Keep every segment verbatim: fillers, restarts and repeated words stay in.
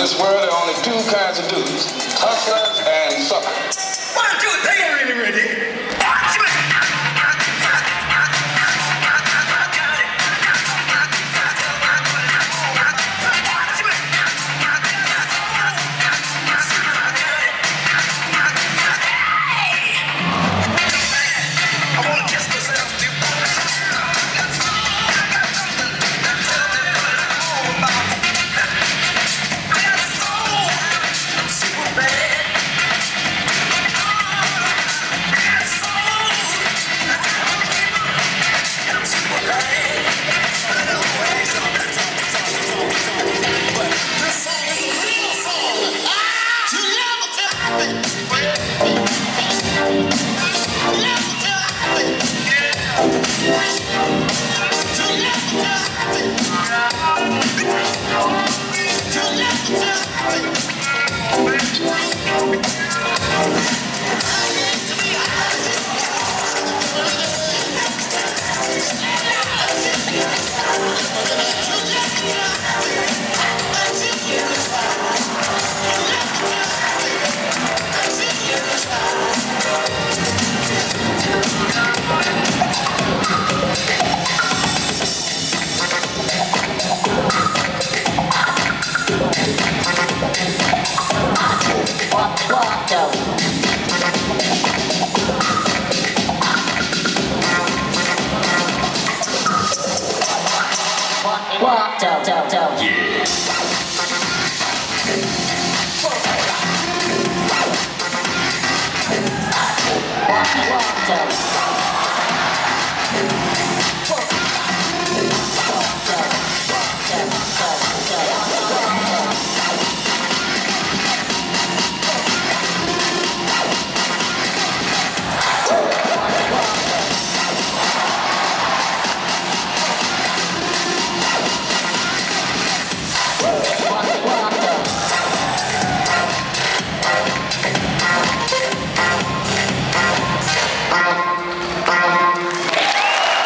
this world, there are only two kinds of dudes, hustlers and suckers. One, two, three, ready, ready. Walk, do, do, do. Yeah. Walk, walk, do.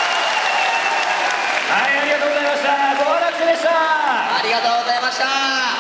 ありがとうございました。